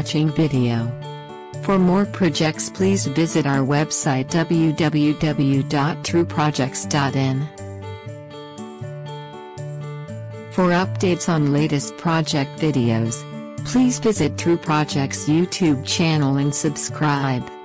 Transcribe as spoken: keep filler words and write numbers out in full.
watching video. For more projects, please visit our website w w w dot true projects dot in. For updates on latest project videos, please visit True Projects YouTube channel and subscribe.